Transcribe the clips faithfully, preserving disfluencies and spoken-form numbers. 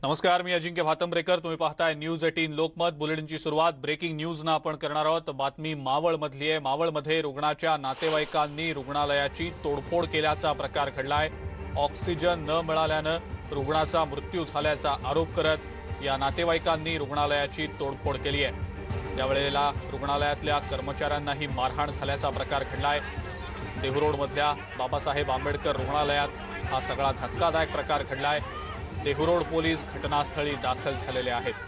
नमस्कार, मी अजिंक्य भातंब्रेकर. तुम्ही पाहताय न्यूज अठरा लोकमत. बुलेटिनची सुरुवात ब्रेकिंग न्यूज ना आपण करणार आहोत. बातमी मावळ मधली आहे. मावळमध्ये रुग्णाच्या नातेवाईकांनी रुग्णालयाची तोडफोड केल्याचा प्रकार घडलाय. ऑक्सिजन न मिळाल्यानं रुग्णाचा मृत्यू झाल्याचा आरोप करत या नातेवाईकांनी रुग्णालयाची तोडफोड केली आहे. यावेळेला रुग्णालयातल्या कर्मचाऱ्यांनाही मारहाण झाल्याचा प्रकार घडलाय. देहुरोडमधल्या बाबासाहेब आंबेडकर रुग्णालयात हा सगळा धक्कादायक प्रकार घडलाय. देहुरोड पोलीस घटनास्थळी दाखल झालेले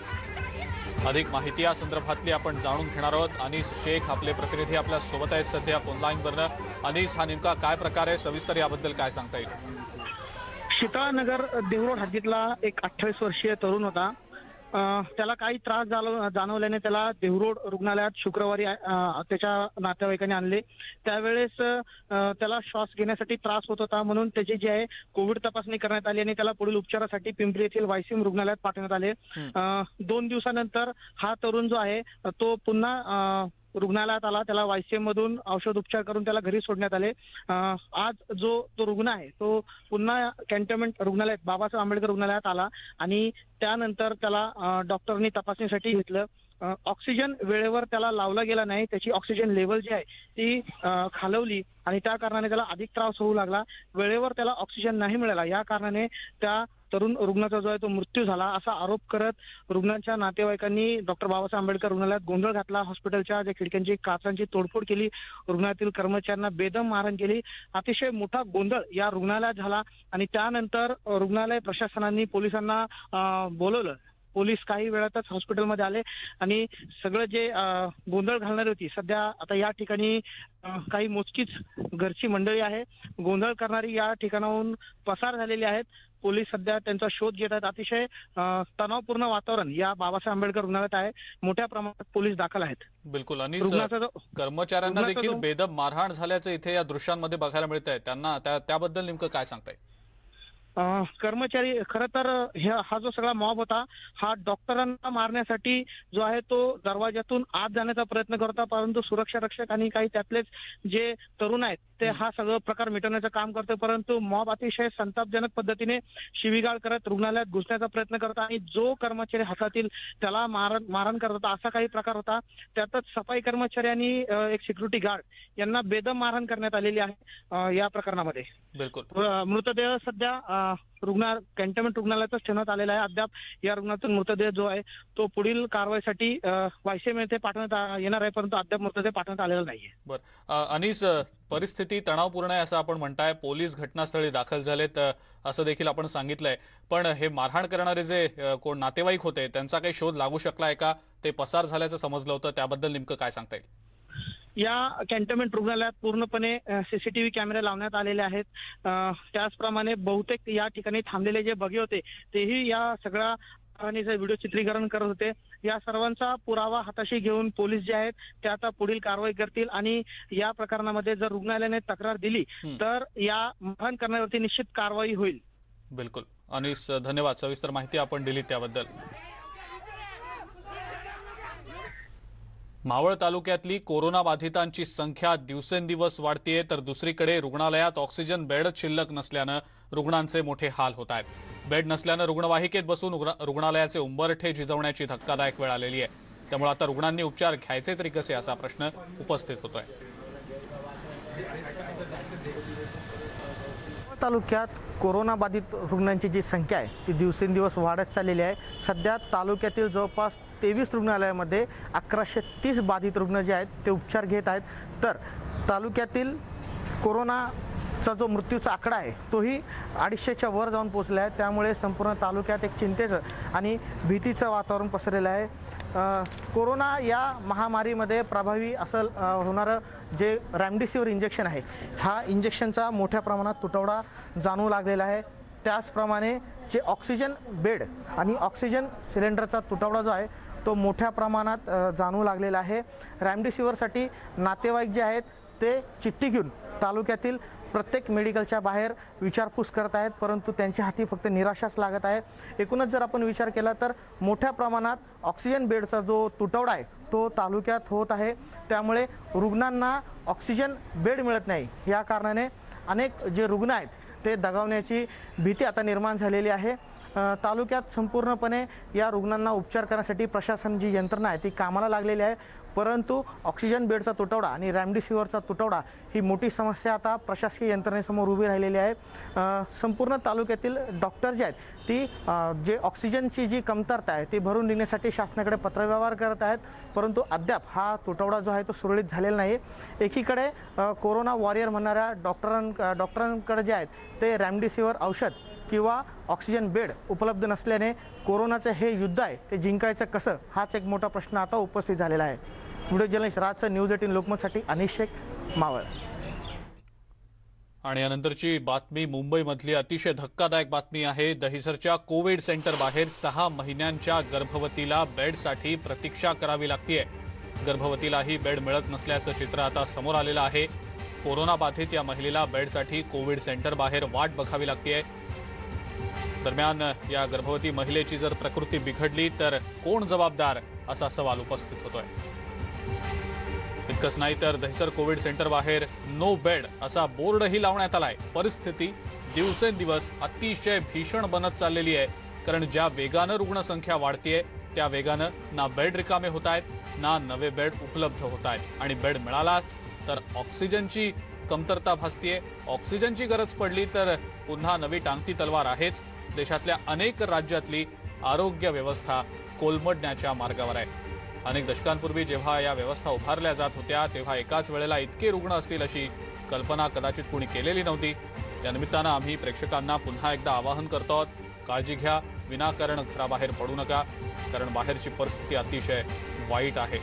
आहेत. अधिक माहिती या संदर्भातली आपण जाणून घेणार आहोत. अनीस शेख आपले प्रतिनिधी आपल्या सोबत आहेत सध्या फोनलाईनवरनं. अनीस, हा नेमका काय प्रकार आहे, सविस्तर याबद्दल काय सांगता येईल? शीतळानगर देहुरोड हद्दीतला एक अठ्ठावीस वर्षीय तरुण होता. त्याला काही त्रास जाणवल्याने त्याला देहुरोड रुग्णालयात शुक्रवारी त्याच्या नातेवाईकांनी आणले. त्यावेळेस त्याला श्वास घेण्यासाठी त्रास होत होता, म्हणून त्याची जी आहे कोविड तपासणी करण्यात आली आणि त्याला पुढील उपचारासाठी पिंपरी येथील वायसीएम रुग्णालयात पाठवण्यात आले. दोन दिवसानंतर हा तरुण जो आहे तो पुन्हा रुग्णालयात आला. त्याला वायसीएम मधून औषध उपचार करून त्याला घरी सोडण्यात आले. आज जो तो रुग्ण आहे तो पुन्हा कॅन्टोन्मेंट रुग्णालयात बाबासाहेब आंबेडकर रुग्णालयात आला आणि त्यानंतर त्याला डॉक्टरनी तपासणीसाठी घेतलं. ऑक्सिजन वेळेवर त्याला लावला गेला नाही. त्याची ऑक्सिजन लेवल जी आहे ती खालवली आणि त्या कारणाने त्याला अधिक त्रास होऊ लागला. वेळेवर त्याला ऑक्सिजन नाही मिळाला, या कारणाने त्या तरुण रुग्णाचा जो आहे तो मृत्यू झाला असा आरोप करत रुग्णाच्या नातेवाईकांनी डॉक्टर बाबासाहेब आंबेडकर रुग्णालयात गोंधळ घातला. हॉस्पिटलच्या ज्या खिडक्यांची काचांची तोडफोड केली. रुग्णालयातील कर्मचाऱ्यांना बेदम मारहाण केली. अतिशय मोठा गोंधळ या रुग्णालयात झाला आणि त्यानंतर रुग्णालय प्रशासनाने पोलिसांना बोलवलं. पोलीस काही वेळातच हॉस्पिटलमध्ये आले आणि सगळं जे गोंधळ घालणारी होती, सध्या आता या ठिकाणी काही मोजकीच घरची मंडळी आहे, गोंधळ करणारी या ठिकाणाहून पसार झालेली आहेत. पोलीस सध्या त्यांचा शोध घेत आहेत. अतिशय तणावपूर्ण वातावरण या बाबासाहेब आंबेडकर रुग्णालयात आहे. मोठ्या प्रमाणात पोलीस दाखल आहेत. बिलकुल. आणि कर्मचाऱ्यांना देखील बेदम मारहाण झाल्याचं इथे या दृश्यांमध्ये बघायला मिळत आहे. त्यांना त्याबद्दल नेमकं काय सांगताय? कर्मचारी खरं तर हा जो सगळा मॉब होता हा डॉक्टरांना मारण्यासाठी जो आहे तो दरवाजातून आत जाण्याचा प्रयत्न करता, परंतु सुरक्षा रक्षक आणि काही त्यातलेच जे तरुण आहेत ते हा सगळं प्रकार मिटवण्याचं काम करते. परंतु मॉब अतिशय संतापजनक पद्धतीने शिवीगाळ करत रुग्णालयात घुसण्याचा प्रयत्न करता आणि जो कर्मचारी हातातील त्याला मारण मारण करत होता असा काही प्रकार होता. त्यातच सफाई कर्मचारी आणि एक सिक्युरिटी गार्ड यांना बेदम मारहाण करण्यात आलेली आहे या प्रकरणामध्ये. बिलकुल. मृतदेह सध्या रुग्णा कॅन्टोन्मेंट रुग्णालयातच ठेवण्यात आलेला आहे. अद्याप या रुग्णाचा मृतदेह जो आहे तो पुढील कारवाईसाठी वायसीएम येथे पाठवण्यात येणार आहे, परंतु अद्याप मृतदेह पाठवण्यात आलेला नाहीये. बरं अनीस, परिस्थिती तणावपूर्ण आहे असं आपण म्हणताय. पोलीस घटनास्थळी दाखल झालेत असं देखील आपण सांगितलंय, पण हे मारहाण करणारे जे कोण नातेवाईक होते त्यांचा काही शोध लागू शकलाय का? ते पसार झाल्याचं समजलं होतं, त्याबद्दल नेमकं काय सांगता येईल? या कॅन्टोन्मेंट रुग्णालयात पूर्णपणे सीसीटीव्ही कॅमेरे लावण्यात आलेले आहेत. त्याचप्रमाणे बहुतेक या ठिकाणी थांबलेले जे बघे होते तेही या सगळ्या व्हिडिओ चित्रीकरण करत होते. या सर्वांचा पुरावा हाताशी घेऊन पोलीस जे आहेत ते आता पुढील कारवाई करतील आणि या प्रकरणामध्ये जर रुग्णालयाने तक्रार दिली तर या मारहाण करण्यावरती निश्चित कारवाई होईल. बिलकुल. अनीस, धन्यवाद. सविस्तर माहिती आपण दिली त्याबद्दल. मावळ तालुक्यातली कोरोना बाधितांची संख्या दिवसेंदिवस वाढतीये, तर दुसरीकडे रुग्णालयात ऑक्सिजन बेड शिल्लक नसल्यानं रुग्णांचे मोठे हाल होत आहेत. बेड नसल्यानं रुग्णवाहिकेत बसून रुग्णालयाचे उंबरठे झिजवण्याची धक्कादायक वेळ आलेली आहे. त्यामुळे आता रुग्णांनी उपचार घ्यायचे तरी कसे असा प्रश्न उपस्थित होतोय. तालुक्यात कोरोना बाधित रुग्णांची जी संख्या आहे ती दिवसेंदिवस वाढत चाललेली आहे. सध्या तालुक्यातील जवळपास तेवीस रुग्णालयामध्ये अकराशे तीस बाधित रुग्ण जे आहेत ते उपचार घेत आहेत. तर तालुक्यातील कोरोनाचा जो मृत्यूचा आकडा आहे तोही अडीचशेच्या वर जाऊन पोहोचला आहे. त्यामुळे संपूर्ण तालुक्यात एक चिंतेचं आणि भीतीचं वातावरण पसरलेलं आहे. कोरोना या महामारीमध्ये प्रभावी असं होणारं जे रेमडेसिवीर इंजेक्शन आहे, हा इंजेक्शनचा मोठ्या प्रमाणात तुटवडा जाणवू लागलेला आहे. त्याचप्रमाणे जे ऑक्सिजन बेड आणि ऑक्सिजन सिलेंडरचा तुटवडा जो आहे तो मोठ्या प्रमाणात जाणवू लागलेला आहे. रेमडेसिवीरसाठी नातेवाईक जे आहेत ते चिठ्ठी घेऊन तालुक्यातील प्रत्येक मेडिकलच्या बाहेर विचारपूस करत आहेत, परंतु त्यांच्या हाती फक्त निराशाच लागत आहे. एकूणच जर आपण विचार केला तर मोठ्या प्रमाणात ऑक्सिजन बेडचा जो तुटवडा आहे तो तालुक्यात होत आहे. त्यामुळे रुग्णांना ऑक्सिजन बेड मिळत नाही, या कारणाने अनेक जे रुग्ण आहेत ते दगावण्याची भीती आता निर्माण झालेली आहे. अ, तालुक्यात संपूर्णपणे या रुग्णांना उपचार करण्यासाठी प्रशासन जी यंत्रणा आहे ती कामाला लागलेली आहे, परंतु ऑक्सिजन बेडचा तुटवडा आणि रेमडेसिवीरचा तुटवडा ही मोठी समस्या आता प्रशासकीय यंत्रणेसमोर उभी राहिलेली आहे। अ, संपूर्ण तालुक्यातील डॉक्टर जे आहेत ती अ, जे ऑक्सिजनची जी कमतरता आहे ती भरून निघण्यासाठी शासनाकडे पत्रव्यवहार करत आहेत, परंतु अद्याप हा तुटवडा जो आहे तो सुरळीत झालेला नाही। एकीकडे अ, कोरोना वॉरियर म्हणणाऱ्या डॉक्टरां डॉक्टरांकडे जे आहेत ते रेमडेसिवीर औषध किंवा ऑक्सिजन बेड उपलब्ध नसल्याने कोरोनाचं हे युद्ध आहे ते जिंकायचं कसं, हाच एक मोठा प्रश्न आता उपस्थित झालेला आहे। व्हिडिओ जर्नलिस्ट राजचं न्यूज एटीन लोकमतसाठी अनिश शेख, मावळ। आणि यानंतरची बातमी मुंबईमधली अतिशय धक्कादायक बातमी आहे। दहिसरच्या कोविड सेंटर बाहेर सहा महिन्यांच्या गर्भवतीला बेडसाठी प्रतीक्षा करावी लागतेय। गर्भवतीलाही बेड मिळत नसल्याचं चित्र आता समोर आलेलं आहे। कोरोना बाधित या महिलेला बेडसाठी कोविड सेंटर बाहेर वाट बघावी लागतेय। दरम्यान या गर्भवती महिलेची जर प्रकृती बिघडली तर कोण जबाबदार असा सवाल उपस्थित होतोय। इतकंच नाही तर दहिसर कोविड सेंटर बाहेर नो बेड असा बोर्डही लावण्यात आलाय। परिस्थिती दिवसेंदिवस अतिशय भीषण बनत चाललेली आहे, कारण ज्या वेगानं रुग्णसंख्या वाढतीये त्या वेगानं ना बेड रिकामे होत आहेत ना नवे बेड उपलब्ध होत आहेत, आणि बेड मिळाला तर ऑक्सिजनची कमतरता भासतीये। ऑक्सिजनची गरज पडली तर पुन्हा नवी टांगती तलवार आहेच। देशातल्या अनेक राज्यातली आरोग्य व्यवस्था कोलमडण्याच्या मार्गावर आहे। अनेक दशकांपूर्वी जेव्हा या व्यवस्था उभारल्या जात होत्या तेव्हा एकाच वेळेला इतके रुग्ण असतील अशी कल्पना कदाचित कोणी केलेली नव्हती। त्या निमित्तानं आम्ही प्रेक्षकांना पुन्हा एकदा आवाहन करतो आहोत, काळजी घ्या, विनाकारण घराबाहेर पडू नका, कारण बाहेरची परिस्थिती अतिशय वाईट आहे।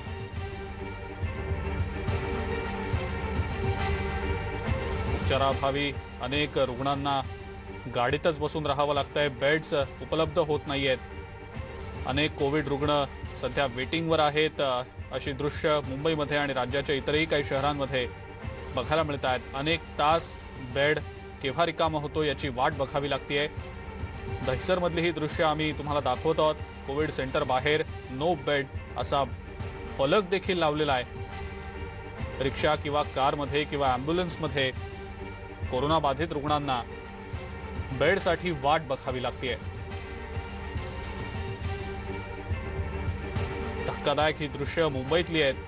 उपचाराभावी अनेक रुग्णांना गाडीतच बसून राहावं लागतंय, बेड्स उपलब्ध होत नाहीयेत। अनेक कोविड रुग्ण सध्या वेटिंगवर आहेत, अशी दृश्य मुंबईमध्ये आणि राज्याच्या इतरही काही शहरांमध्ये बघायला मिळत आहेत। अनेक तास बेड केव्हा रिकामा होतो याची वाट बघावी लागतेय। दहिसरमधली ही दृश्य आम्ही तुम्हाला दाखवत आहोत। कोविड सेंटर बाहेर नो बेड असा फलक देखील लावलेला आहे। रिक्षा किंवा कारमध्ये किंवा ॲम्ब्युलन्समध्ये कोरोना बाधित रुग्णांना बेडसाठी वाट बघावी लागतेय। धक्कादायक ही दृश्य मुंबईतली आहेत।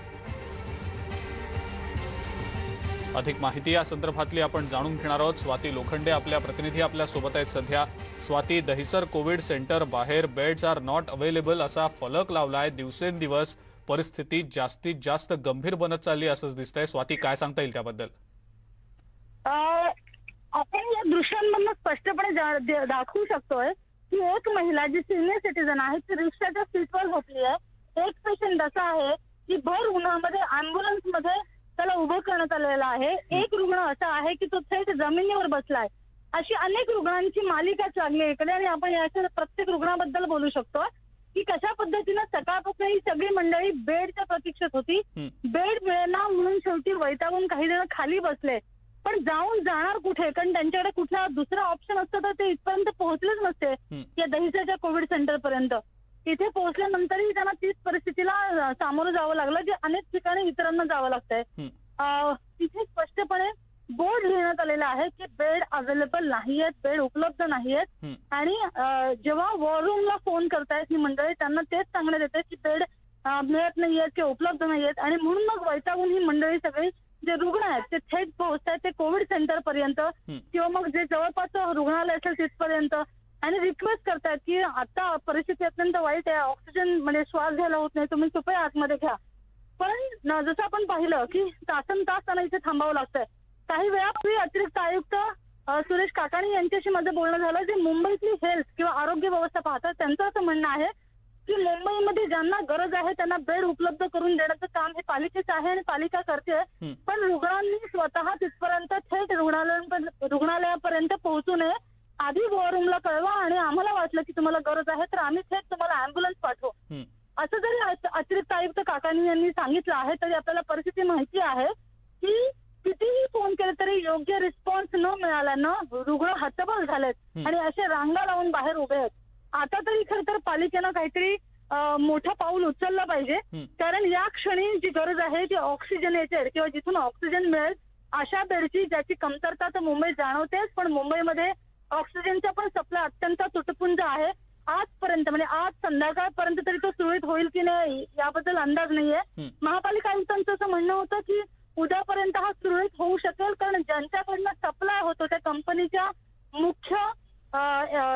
अधिक माहिती या संदर्भातली आपण जाणून घेणार आहोत। स्वाती लोखंडे आपल्या प्रतिनिधी आपल्या सोबत आहेत सध्या। स्वाती, दहिसर कोविड सेंटर बाहेर बेड्स आर नॉट अवेलेबल असा फलक लावलाय। दिवसेंदिवस परिस्थिती जास्तीत जास्त गंभीर बनत चालली असंच दिसतंय। स्वाती, काय सांगता येईल त्याबद्दल? आपण या दृश्यांमधून स्पष्टपणे दाखवू शकतोय की एक महिला जी सिनियर सिटीजन आहे ती रिक्षाच्या सीटवर झोपली आहे। एक पेशंट असा आहे की भर उन्हामध्ये अँब्युलन्स मध्ये त्याला उभं करण्यात आलेलं आहे। एक रुग्ण असा आहे की तो थेट जमिनीवर बसलाय। अशी अनेक रुग्णांची मालिका चालली इकडे, आणि आपण याच्या प्रत्येक रुग्णाबद्दल बोलू शकतो की कशा पद्धतीनं सकाळपासून ही सगळी मंडळी बेडच्या प्रतीक्षेत होती। बेड मिळेना म्हणून शेवटी वैतागून काही जण खाली बसले, पण जाऊन जाणार कुठे, कारण त्यांच्याकडे कुठला दुसरा ऑप्शन असतं तर ते इथपर्यंत पोहोचलेच नसते या दहिसरच्या कोविड सेंटर पर्यंत। इथे पोहोचल्यानंतरही त्यांना तीच परिस्थितीला सामोरं जावं लागलं जे अनेक ठिकाणी इतरांना जावं लागतंय। तिथे स्पष्टपणे बोर्ड लिहिण्यात आलेला आहे की बेड अवेलेबल नाहीयेत, बेड उपलब्ध नाहीयेत, आणि जेव्हा वॉर रूमला फोन करतायत ही मंडळी त्यांना तेच सांगण्यात येते की बेड मिळत नाहीयेत किंवा उपलब्ध नाहीयेत, आणि म्हणून मग वैतागून ही मंडळी सगळी जे रुग्ण आहेत ते थेट पोहोचतात ते कोविड सेंटर पर्यंत किंवा मग जे जवळपास रुग्णालय असेल तिथपर्यंत, आणि रिक्वेस्ट करतात की आता परिस्थिती अत्यंत वाईट आहे, ऑक्सिजन म्हणजे श्वास घ्यायला होत नाही, तुम्ही कृपया आतमध्ये घ्या। पण जसं आपण पाहिलं की तासन तास त्यांना इथे थांबावं लागतंय। काही वेळापूर्वी अतिरिक्त आयुक्त सुरेश काकाणी यांच्याशी माझं बोलणं झालं, जे मुंबईतली हेल्थ किंवा आरोग्य व्यवस्था पाहतात त्यांचं असं म्हणणं आहे की मुंबईमध्ये ज्यांना गरज आहे त्यांना बेड उपलब्ध करून देण्याचं काम हे पालिकेचं आहे आणि पालिका करते, पण रुग्णांनी स्वतः तिथपर्यंत थेट रुग्णालयापर्यंत रुग्णालयापर्यंत पोहोचू नये। आधी वॉर रूमला कळवा आणि आम्हाला वाटलं की तुम्हाला गरज आहे तर आम्ही थेट तुम्हाला अँब्युलन्स पाठवू, असं जरी अतिरिक्त आयुक्त काकाणी यांनी सांगितलं आहे तरी आपल्याला परिस्थिती माहिती आहे की कितीही फोन केले तरी योग्य रिस्पॉन्स न मिळाल्यानं रुग्ण हतबल झालेत आणि असे रांगा लावून बाहेर उभे आहेत। आता तरी खरं तर पालिकेनं काहीतरी मोठं पाऊल उचललं पाहिजे, कारण या क्षणी जी गरज आहे ती ऑक्सिजनेटेड किंवा जिथून ऑक्सिजन मिळेल अशा बेडची, ज्याची कमतरता तर मुंबईत जाणवतेच, पण मुंबईमध्ये ऑक्सिजनचा पण सप्लाय अत्यंत तुटपुंज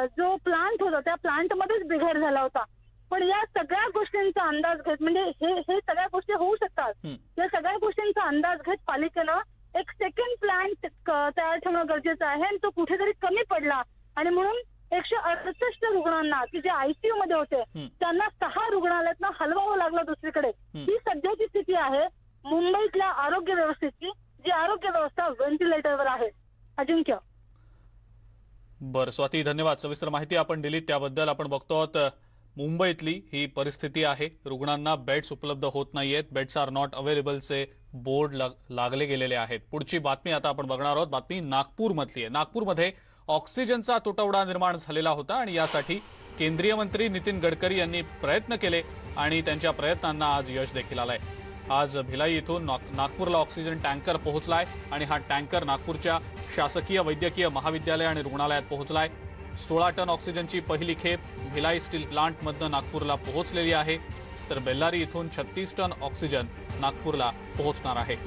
जो प्लांट होता त्या प्लांटमध्येच बिघाड झाला होता. पण या सगळ्या गोष्टींचा अंदाज घेत म्हणजे हे हे सगळ्या गोष्टी होऊ शकतात. या सगळ्या गोष्टींचा अंदाज घेत पालिकेनं एक सेकंड प्लांट तयार ठेवणं गरजेचं आहे आणि तो कुठेतरी कमी पडला आणि म्हणून एकशे अडुसष्ट रुग्णांना की जे आयसीयू मध्ये होते त्यांना सहा रुग्णालयातनं हलवावं लागलं दुसरीकडे. ही सध्याची स्थिती आहे मुंबईतल्या आरोग्य व्यवस्थेची, जी आरोग्य व्यवस्था व्हेंटिलेटरवर आहे. अजिंक्य. बरं स्वाती, धन्यवाद. सविस्तर माहिती आपण दिली त्याबद्दल. आपण बघतो मुंबईतली ही परिस्थिती आहे. रुग्णांना बेड्स उपलब्ध होत नाहीयेत. बेड्स आर नॉट अवेलेबलचे बोर्ड लागले गेलेले आहेत. पुढची बातमी आता आपण बघणार आहोत. बातमी नागपूरमधली आहे. नागपूरमध्ये ऑक्सिजनचा तुटवडा निर्माण झालेला होता आणि यासाठी केंद्रीय मंत्री नितीन गडकरी यांनी प्रयत्न केले आणि त्यांच्या प्रयत्नांना आज यश देखील आलंय. आज भिलाई इथून नागपूरला ऑक्सिजन टँकर पोहोचलाय आणि हा टँकर नागपूरच्या शासकीय वैद्यकीय महाविद्यालय आणि रुग्णालयात पोहोचलाय. सोळा टन ऑक्सिजनची पहिली खेप भिलाई स्टील प्लांटमधनं नागपूरला पोहोचलेली आहे, तर बेल्लारी इथून छत्तीस टन ऑक्सिजन नागपूरला पोहोचणार आहे.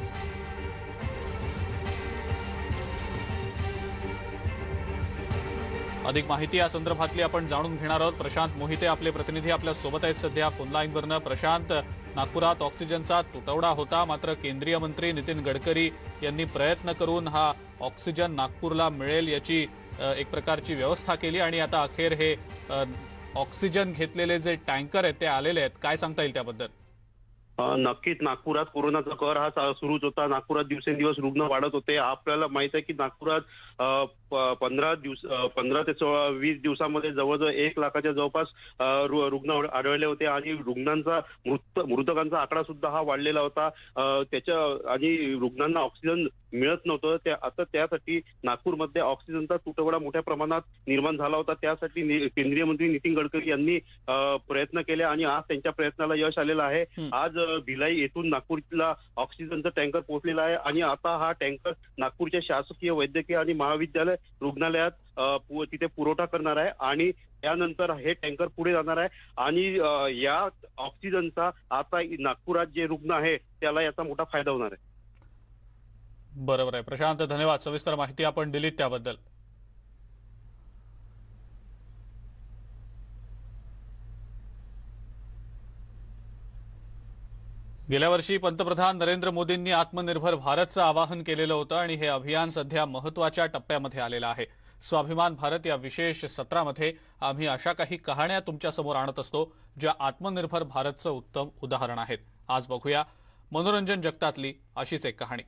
अधिक माहिती या संदर्भातली आपण जाणून घेणार आहोत. प्रशांत मोहिते आपले प्रतिनिधी आपल्या सोबत आहेत सध्या फोनलाईनवरनं. प्रशांत, नागपुरात ऑक्सिजनचा तुटवडा होता, मात्र केंद्रीय मंत्री नितीन गडकरी यांनी प्रयत्न करून हा ऑक्सिजन नागपूरला मिळेल याची एक प्रकारची व्यवस्था केली आणि आता अखेर हे ऑक्सिजन घेतलेले जे टँकर आहेत ते आलेले आहेत. काय सांगता येईल त्याबद्दल? नक्कीच नागपुरात कोरोनाचा कहर हा सुरूच होता. नागपुरात दिवसेंदिवस रुग्ण वाढत होते. आपल्याला माहित आहे की नागपुरात पंधरा दिवस पंधरा ते सोळा वीस दिवसामध्ये जवळजवळ एक लाखाच्या जवळपास रुग्ण आढळले होते आणि रुग्णांचा मृत मृतकांचा आकडा सुद्धा हा वाढलेला होता. त्याच्या आणि रुग्णांना ऑक्सिजन मिळत नव्हतं. त्या आता त्यासाठी नागपूरमध्ये ऑक्सिजनचा तुटवडा मोठ्या प्रमाणात निर्माण झाला होता. त्यासाठी केंद्रीय मंत्री नितीन गडकरी यांनी प्रयत्न केले आणि आज त्यांच्या प्रयत्नाला यश आलेलं आहे. आज भिलाई येथून नागपूरला ऑक्सिजनचा टँकर पोहोचलेला आहे आणि आता हा टँकर नागपूरच्या शासकीय वैद्यकीय आणि महाविद्यालय रुग्णालयात तिथे पुरवठा करणार आहे आणि त्यानंतर हे टँकर पुढे जाणार आहे आणि या ऑक्सिजनचा आता नागपुरात जे रुग्ण आहे त्याला याचा मोठा फायदा होणार आहे. बरोबर आहे प्रशांत, धन्यवाद. सविस्तर माहिती आपण दिलीत त्याबद्दल. गेल्या वर्षी पंतप्रधान नरेंद्र मोदींनी आत्मनिर्भर भारतचं आवाहन केलेलं होतं आणि हे अभियान सध्या महत्त्वाच्या टप्प्यामध्ये आलेलं आहे. स्वाभिमान भारत या विशेष सत्रामध्ये आम्ही अशा काही कहाण्या तुमच्या समोर आणत असतो ज्या आत्मनिर्भर भारतचं उत्तम उदाहरण आहेत. आज बघूया मनोरंजन जगतातली अशीच एक कहाणी.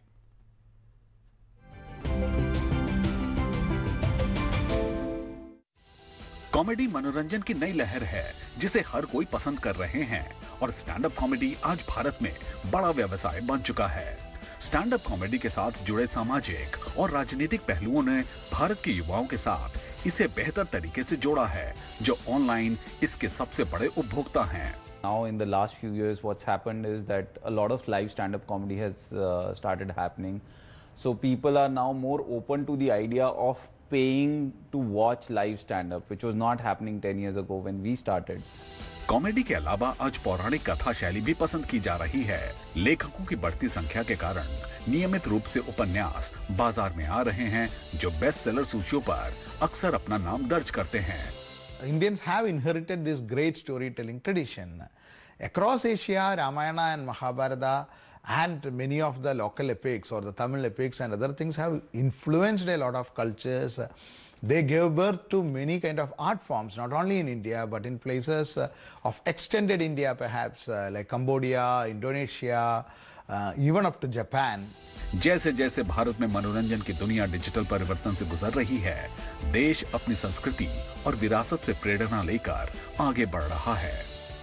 कॉमेडी मनोरंजन की नई लहर है जिसे हर कोई पसंद कर रहे हैं और स्टैंड अप कॉमेडी आज भारत में बड़ा व्यवसाय बन चुका है. स्टैंड अप कॉमेडी के साथ जुड़े सामाजिक और राजनीतिक पहलुओं ने भारत के युवाओं के साथ इसे बेहतर तरीके से जोड़ा है, जो ऑनलाइन इसके सबसे बड़े उपभोक्ता हैं. Now in the last few years what's happened is that a lot of live stand up comedy has uh, started happening. So people are now more open to the idea of paying to watch live stand up, which was not happening ten years ago when we started. Comedy के अलावा आज पौराणिक कथा शैली भी पसंद की जा रही है. लेखकों की बढ़ती संख्या के कारण नियमित रूप से उपन्यास बाजार में आ रहे हैं जो बेस्ट सेलर सूचियों पर अक्सर अपना नाम दर्ज करते हैं. Indians have inherited this great storytelling tradition. Across Asia, Ramayana and Mahabharata and many of the local epics or the Tamil epics and other things have influenced a lot of cultures. They gave birth to many kind of art forms, not only in India but in places of extended India perhaps, uh, like Cambodia, Indonesia, uh, even up to Japan. जैसे जैसे भारत में मनोरंजन की दुनिया digital परिवर्तन से गुजर रही है, देश अपनी संस्कृति और विरासत से प्रेरणा लेकर आगे बढ़ रहा है.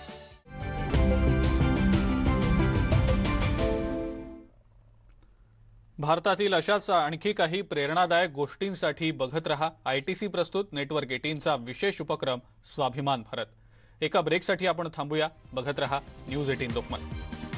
भारतातील अशाच आणखी काही प्रेरणादायक गोष्टींसाठी बघत रहा आयटीसी प्रस्तुत नेटवर्क एटीनचा विशेष उपक्रम स्वाभिमान भारत. एका ब्रेकसाठी आपण थांबूया. बघत रहा न्यूज एटीन लोकमत.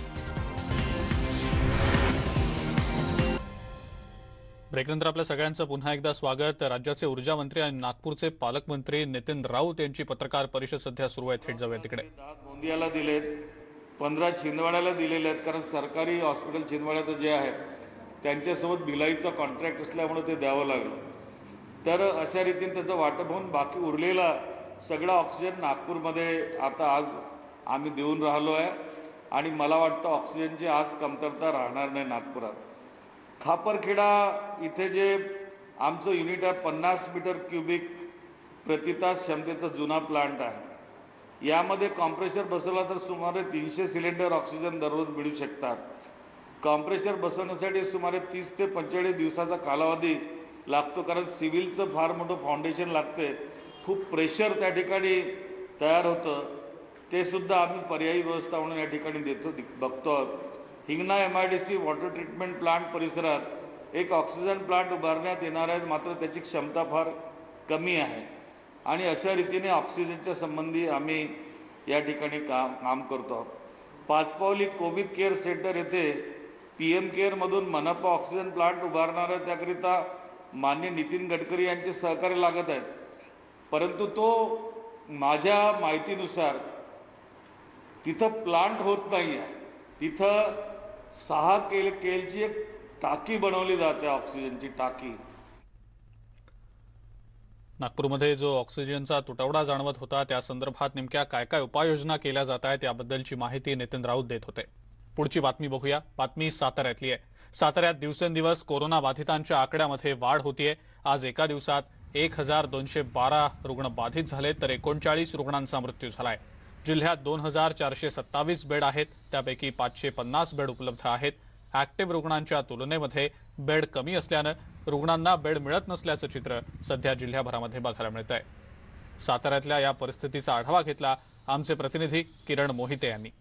ब्रेकनंतर आपल्या सगळ्यांचं पुन्हा एकदा स्वागत. राज्याचे ऊर्जा मंत्री आणि नागपूरचे पालकमंत्री नितीन राऊत यांची पत्रकार परिषद सध्या सुरू आहे. थेट जाऊया तिकडे. गोंदियाला दिलेत, पंधरा छिंदवाड्याला दिलेले आहेत, कारण सरकारी हॉस्पिटल छिंदवाड्याचं जे आहे त्यांच्यासोबत भिलाईचा कॉन्ट्रॅक्ट असल्यामुळे ते द्यावं लागलं. तर अशा रीतीने त्याचं वाटप होऊन बाकी उरलेला सगळा ऑक्सिजन नागपूरमध्ये आता आज आम्ही देऊन राहिलो आहे आणि मला वाटतं ऑक्सिजनची आज कमतरता राहणार नाही नागपुरात. खापरखेडा इथे जे आमचं युनिट आहे पन्नास मीटर क्युबिक प्रतितास क्षमतेचा जुना प्लांट आहे. यामध्ये कॉम्प्रेशर बसवला तर सुमारे तीनशे सिलेंडर ऑक्सिजन दररोज मिळू शकतात. कॉम्प्रेशर बसवण्यासाठी सुमारे तीस ते पंचेचाळीस दिवसाचा कालावधी लागतो, कारण सिव्हिलचं फार मोठं फाउंडेशन लागते. खूप प्रेशर त्या ठिकाणी तयार होतं. ते सुद्धा आम्ही पर्यायी व्यवस्था म्हणून या ठिकाणी देतो बघतो. Hingna M I D C water treatment plant परिसरात एक ऑक्सिजन प्लांट उभारण्यात येणार आहे, मात्र त्याची क्षमता फार कमी आहे आणि अशा रीतीने ऑक्सिजनच्या संबंधी आम्ही या ठिकाणी काम काम करतो. पाचपावली कोविड केअर सेंटर येथे पी एम केअरमधून मनपा ऑक्सिजन प्लांट उभारणार आहे. त्याकरिता माननीय नितीन गडकरी यांचे सहकार्य लागत आहेत, परंतु तो माझ्या माहितीनुसार तिथं प्लांट होत नाही आहे. तिथं सहा केल केलची एक टाकी बनवली जाते, ऑक्सिजनची टाकी. नागपूरमध्ये जो ऑक्सिजनचा तुटवडा जाणवत होता त्या संदर्भात नेमक्या काय काय उपाययोजना केल्या जात आहेत याबद्दलची माहिती नितीन राऊत देत होते. पुढची बातमी बघूया. बातमी साताऱ्यातली आहे. साताऱ्यात दिवसेंदिवस कोरोना बाधितांच्या आकड्यामध्ये वाढ होतीये. आज एका दिवसात एक हजार दोनशे बारा रुग्ण बाधित झाले तर एकोणचाळीस रुग्णांचा मृत्यू झालाय. जिल्ह्यात दोन हजार चारशे सत्तावीस बेड आहेत, त्यापैकी पाचशे पन्नास बेड उपलब्ध आहेत. ऍक्टिव्ह रुग्णांच्या तुलनेमध्ये बेड कमी असल्यानं रुग्णांना बेड मिळत नसल्याचं चित्र सध्या जिल्ह्याभरामध्ये बघायला मिळत आहे. साताऱ्यातल्या या परिस्थितीचा आढावा घेतला आमचे प्रतिनिधी किरण मोहिते यांनी.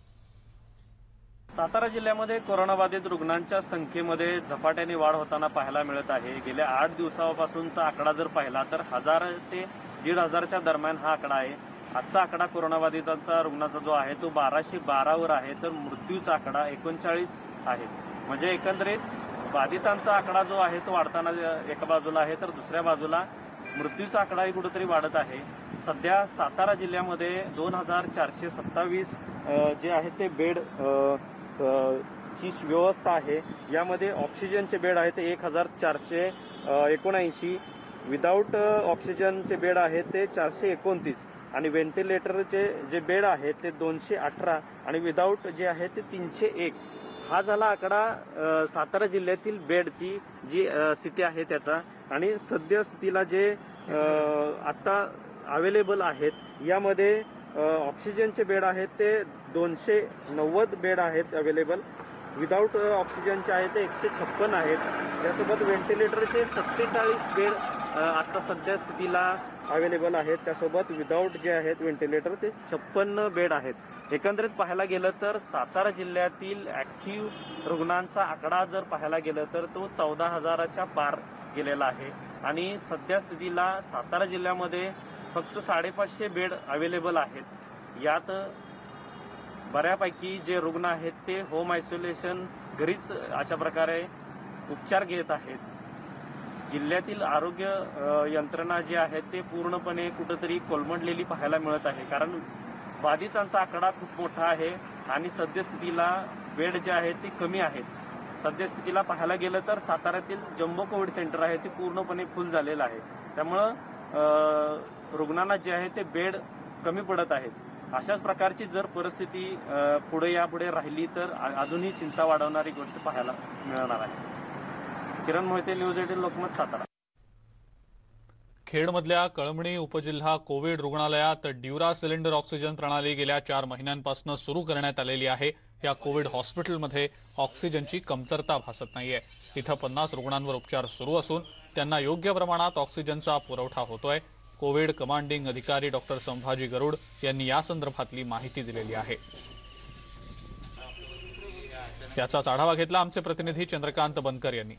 सातारा जिल्ह्यामध्ये कोरोनाबाधित रुग्णांच्या संख्येमध्ये झपाट्याने वाढ होताना पाहायला मिळत आहे. गेल्या आठ दिवसापासूनचा आकडा जर पाहिला तर हजार ते दीड हजारच्या दरम्यान हा आकडा आहे. आजचा आकडा कोरोनाबाधितांचा रुग्णाचा जो आहे तो बाराशे बारावर आहे, तर मृत्यूचा आकडा एकोणचाळीस आहे. म्हणजे एकंदरीत बाधितांचा आकडा जो आहे तो वाढताना एका बाजूला आहे, तर दुसऱ्या बाजूला मृत्यूचा आकडाही कुठेतरी वाढत आहे. सध्या सातारा जिल्ह्यामध्ये दोन हजार चारशे सत्तावीस जे आहे ते बेड ची व्यवस्था आहे. यामध्ये ऑक्सिजनचे बेड आहेत ते एक हजार चारशे एकोणऐंशी, विदाऊट ऑक्सिजनचे बेड आहेत ते चारशे एकोणतीस आणि व्हेंटिलेटरचे जे बेड आहेत ते दोनशे अठरा आणि विदाऊट जे आहे ते तीनशे एक. हा झाला आकडा सातारा जिल्ह्यातील बेडची जी स्थिती आहे त्याचा. आणि सद्यस्थितीला जे आत्ता अवेलेबल आहेत यामध्ये ऑक्सिजनचे बेड आहेत ते दोनशे नव्वद बेड आहेत अवेलेबल. विदाऊट ऑक्सिजनचे आहेत ते एकशे छप्पन आहेत. त्यासोबत व्हेंटिलेटरचे सत्तेचाळीस बेड आता सध्या स्थितीला अवेलेबल आहेत. त्यासोबत विदाऊट जे आहेत व्हेंटिलेटर ते छप्पन्न बेड आहेत. एकंदरीत पाहायला गेलं तर सातारा जिल्ह्यातील ॲक्टिव्ह रुग्णांचा आकडा जर पाहायला गेलं तर तो चौदा हजाराच्या पार गेलेला आहे. आणि सध्या स्थितीला सातारा जिल्ह्यामध्ये फक्त साडेपाचशे बेड अवेलेबल आहेत. यात बऱ्यापैकी जे रुग्ण आहेत ते होम आयसोलेशन घरीच अशा प्रकारे उपचार घेत आहेत. जिल्ह्यातील आरोग्य यंत्रणा जी आहे ते पूर्णपणे कुठंतरी कोलमडलेली पाहायला मिळत आहे, कारण बाधितांचा आकडा खूप मोठा आहे आणि सद्यस्थितीला बेड जे आहेत ते कमी आहेत. सद्यस्थितीला पाहायला गेलं तर साताऱ्यातील जम्बो कोविड सेंटर आहे ते पूर्णपणे फुल झालेलं आहे. त्यामुळं रुग्णांना जे आहे ते बेड कमी पडत आहेत. अशाच प्रकारची जर परिस्थिती पुढे यापुढे राहिली तर अजूनही चिंता वाढवणारी गोष्ट पाहायला मिळणार आहे. Kiran Mohite, news eighteen Lokmat, Satara. खेडमधल्या कळमणी उपजिल्हा कोविड रुग्णालयात ड्युरा सिलेंडर ऑक्सिजन प्रणाली गेल्या चार महिन्यांपासून सुरू करण्यात आलेली आहे. या कोविड हॉस्पिटलमध्ये ऑक्सिजनची कमतरता भासत नाहीये. इथं पन्नास रुग्णांवर उपचार सुरू असून त्यांना योग्य प्रमाणात ऑक्सिजनचा पुरवठा होतोय. कोविड कमांडिंग अधिकारी डॉक्टर संभाजी गरुड यांनी या संदर्भातली माहिती दिलेली आहे. याचाच आढावा घेतला आमचे प्रतिनिधी चंद्रकांत बनकर यांनी.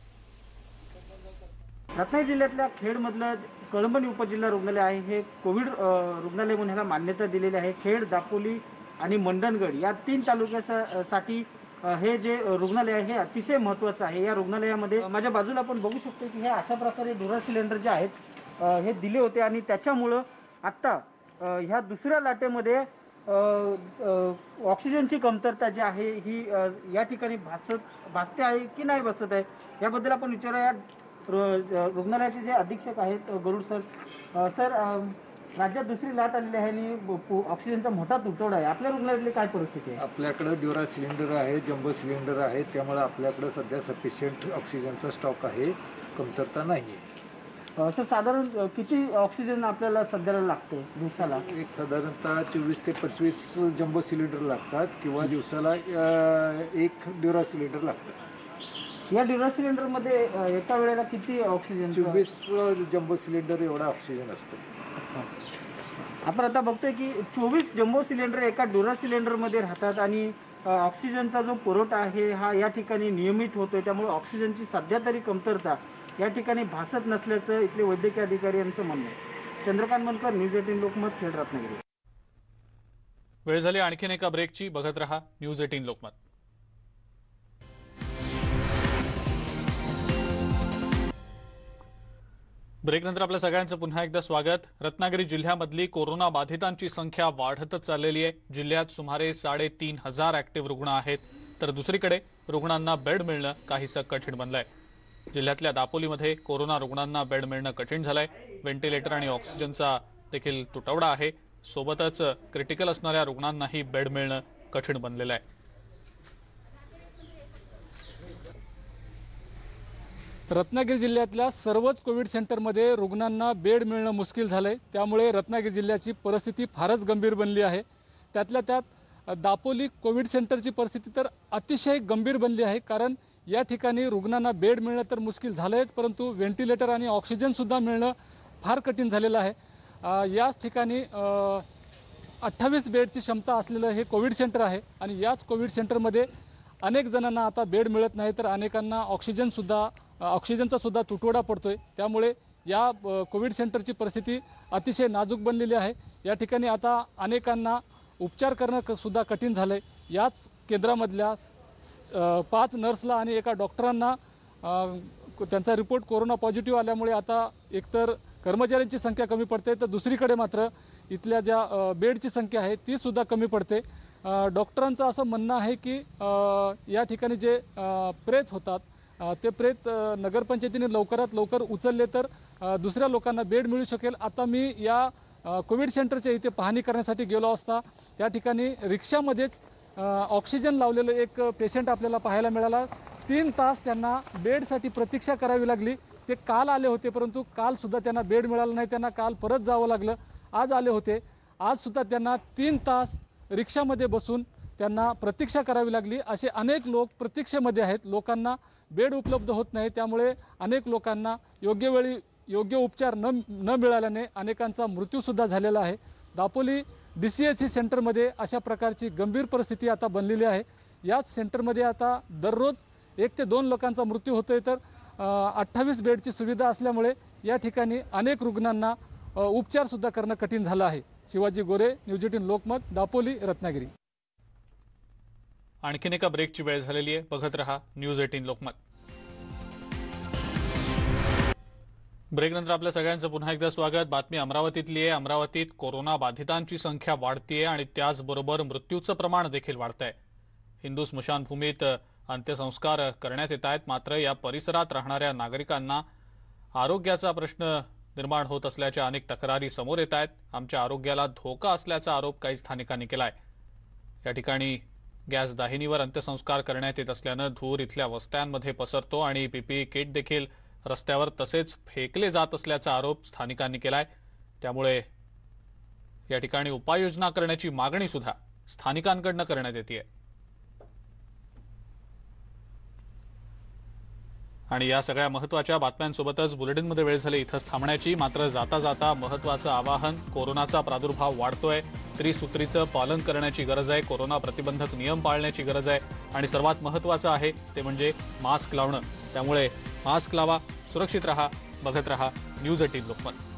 रत्नागिरी जिल्ह्यातल्या खेडमधलं कळंबणी उपजिल्हा रुग्णालय आहे हे कोविड रुग्णालय म्हणून ह्याला मान्यता दिलेली आहे. खेड, दापोली आणि मंडणगड या तीन तालुक्यासाठी हे जे रुग्णालय आहे हे अतिशय महत्त्वाचं आहे. या रुग्णालयामध्ये माझ्या बाजूला आपण बघू शकतो की हे अशा प्रकारे ड्युरा सिलेंडर जे आहेत हे दिले होते आणि त्याच्यामुळं आत्ता ह्या दुसऱ्या लाटेमध्ये ऑक्सिजनची कमतरता जी आहे ही या ठिकाणी भासत भासते आहे की नाही भासत आहे याबद्दल आपण विचारूया. रु- रुग्णालयाचे जे अधीक्षक आहेत गरुड सर, अ, सर अ, राज्यात दुसरी लाट आलेली आहे आणि ब- पु- ऑक्सिजनचा मोठा तुटवडा आहे. आपल्या रुग्णालयातली काय परिस्थिती आहे? आपल्याकडे ड्युरा सिलेंडर आहे, जम्बो सिलेंडर आहे, त्यामुळे आपल्याकडे सध्या सफिशियंट ऑक्सिजनचा स्टॉक आहे, कमतरता नाही आहे. अ, सर साधारण अ, किती ऑक्सिजन आपल्याला सध्याला लागते दिवसाला? एक साधारणतः चोवीस ते पंचवीस जम्बो सिलेंडर लागतात किंवा दिवसाला अ, एक ड्युरा सिलेंडर लागतं. या ड्युरा सिलेंडरमध्ये अ, एका वेळेला किती ऑक्सिजन? चोवीस जम्बो सिलेंडर एवढा ऑक्सिजन असतो. आपण आता बघतोय की चोवीस जम्बो सिलेंडर एका ड्युरा सिलेंडरमध्ये राहतात आणि अ, ऑक्सिजनचा जो पुरवठा आहे हा या ठिकाणी नियमित होतोय, त्यामुळे ऑक्सिजनची सध्या तरी कमतरता या ठिकाणी भासत नसल्याचं इथले वैद्यकीय अधिकारी यांचं म्हणणं आहे. Chandrakant Mankar, news eighteen Lokmat, Khed, Ratnagiri. वेळ झाली आणखीन एका ब्रेकची. बघत रहा न्यूज एटीन लोकमत. ब्रेकनंतर आपल्या सगळ्यांचं पुन्हा एकदा स्वागत. रत्नागिरी जिल्ह्यामधली कोरोना बाधितांची संख्या वाढतच चाललेली आहे. जिल्ह्यात सुमारे साडेतीन हजार ऍक्टिव्ह रुग्ण आहेत, तर दुसरीकडे रुग्णांना बेड मिळणं काहीसं कठीण बनलंय. जिल्ह्यातल्या दापोलीमध्ये कोरोना रुग्णांना बेड मिळणं कठीण झालंय. व्हेंटिलेटर आणि ऑक्सिजनचा देखील तुटवडा आहे. सोबतच क्रिटिकल असणाऱ्या रुग्णांनाही बेड मिळणं कठीण बनलेलं आहे. रत्नागिरी जिल्ह्यातल्या सर्वच कोविड सेंटरमध्ये रुग्णांना बेड मिळणं मुश्किल झालंय. त्यामुळे रत्नागिरी जिल्ह्याची परिस्थिती फारच गंभीर बनली आहे. त्यातल्या त्यात दापोली कोविड सेंटरची परिस्थिती तर अतिशय गंभीर बनली आहे, कारण या ठिकाणी रुग्णांना बेड मिळणं तर मुश्किल झालंच, परंतु व्हेंटिलेटर आणि ऑक्सिजनसुद्धा मिळणं फार कठीण झालेलं आहे. याच ठिकाणी अठ्ठावीस बेडची क्षमता असलेलं हे कोविड सेंटर आहे आणि याच कोविड सेंटरमध्ये अनेक जणांना आता बेड मिळत नाही, तर अनेकांना ऑक्सिजनसुद्धा ऑक्सिजनचा सुद्धा तुटवडा पडतोय. त्यामुळे या कोविड सेंटरची परिस्थिती अतिशय नाजूक बनलेली आहे. या ठिकाणी आता अनेकांना उपचार करणं सुद्धा कठीण झालं आहे. याच केंद्रामधल्या पाच नर्सला आणि एका डॉक्टरांना त्यांचा रिपोर्ट कोरोना पॉझिटिव्ह आल्यामुळे आता एकतर कर्मचाऱ्यांची संख्या कमी पडते, तर दुसरीकडे मात्र इथल्या ज्या बेडची संख्या आहे ती सुद्धा कमी पडते. डॉक्टरांचं असं म्हणणं आहे की या ठिकाणी जे प्रेत होतात ते प्रेत नगरपंचायतीने लवकरात लवकर उचलले तर दुसऱ्या लोकांना बेड मिळू शकेल. आता मी या कोविड सेंटरच्या इथे पाहणी करण्यासाठी गेलो असता त्या ठिकाणी रिक्षामध्येच ऑक्सिजन लावलेलं एक पेशंट आपल्याला पाहायला मिळाला. तीन तास त्यांना बेडसाठी प्रतीक्षा करावी लागली. ते काल आले होते, परंतु कालसुद्धा त्यांना बेड मिळालं नाही. त्यांना काल परत जावं लागलं. आज आले होते, आजसुद्धा त्यांना तीन तास रिक्षामध्ये बसून त्यांना प्रतीक्षा करावी लागली. असे अनेक लोक प्रतीक्षेमध्ये आहेत. लोकांना बेड उपलब्ध होत नाही, त्यामुळे अनेक लोकांना योग्य वेळी योग्य उपचार न न मिळाल्याने अनेकांचा मृत्यूसुद्धा झालेला आहे. Dapoli D C H C सेंटरमध्ये अशा प्रकारची गंभीर परिस्थिती आता बनलेली आहे. याच सेंटरमध्ये आता दररोज एक ते दोन लोकांचा मृत्यू होतोय, तर अठ्ठावीस बेडची सुविधा असल्यामुळे या ठिकाणी अनेक रुग्णांना उपचारसुद्धा करणं कठीण झालं आहे. Shivaji Gore, news eighteen Lokmat, Dapoli, Ratnagiri. आणखीन एका ब्रेकची वेळ झालेली आहे. बघत रहा न्यूज एटीन लोकमत. ब्रेकनंतर आपल्या सगळ्यांचं पुन्हा एकदा स्वागत. बातमी अमरावतीतली आहे. अमरावतीत कोरोना बाधितांची संख्या वाढतीये आणि त्याचबरोबर मृत्यूचं प्रमाण देखील वाढतंय. हिंदू स्मशानभूमीत अंत्यसंस्कार करण्यात येत आहेत, मात्र या परिसरात राहणाऱ्या नागरिकांना आरोग्याचा प्रश्न निर्माण होत असल्याच्या अनेक तक्रारी समोर येत आहेत. आमच्या आरोग्याला धोका असल्याचा आरोप काही स्थानिकांनी केलाय. या ठिकाणी गॅस दाहिनीवर अंत्यसंस्कार करण्यात येत असल्यानं धूर इथल्या वस्त्यांमध्ये पसरतो आणि पीपीई किट देखील रस्त्यावर तसेच फेकले जात असल्याचा आरोप स्थानिकांनी केलाय. त्यामुळे या ठिकाणी उपाययोजना करण्याची मागणी सुद्धा स्थानिकांकडून करण्यात येते. आणि या सगळ्या महत्त्वाच्या बातम्यांसोबतच बुलेटिनमध्ये वेळ झाली इथंच थांबण्याची. मात्र जाता जाता महत्त्वाचं आवाहन. कोरोनाचा प्रादुर्भाव वाढतोय, त्रिसूत्रीचं पालन करण्याची गरज आहे. कोरोना प्रतिबंधक नियम पाळण्याची गरज आहे आणि सर्वात महत्त्वाचं आहे ते म्हणजे मास्क लावणं. त्यामुळे मास्क लावा, सुरक्षित रहा. बघत रहा न्यूज एटीन लोकमत.